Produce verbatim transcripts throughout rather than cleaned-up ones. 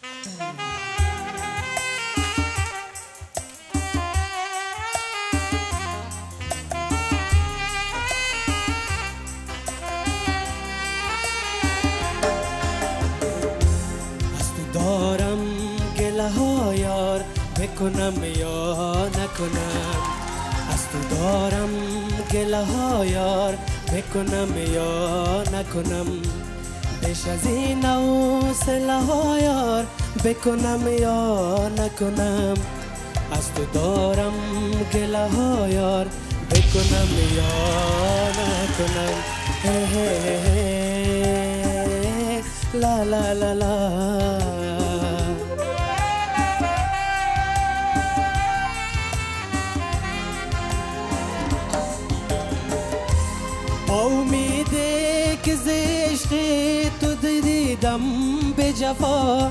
دارم گله ها یار بکنم یا نکنم از تو دارم گله ها یار بکنم یا نکنم بیش از این حوصله ها یار بکنم یا نکنم از تو دارم گله ها یار بکنم یا نکنم هی هی هی لا لا لا لا با امیده که ز عشق تو دیدم به جفا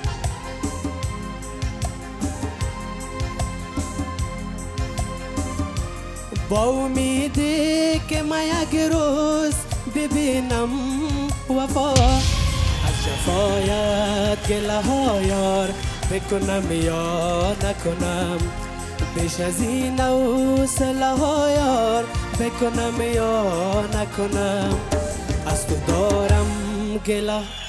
با امیده که من یک روز ببینم وفا از جفایت گله ها یار بکنم یا نکنم بیش از این حوصله ها یار بکنم یا نکنم از تو دارم گله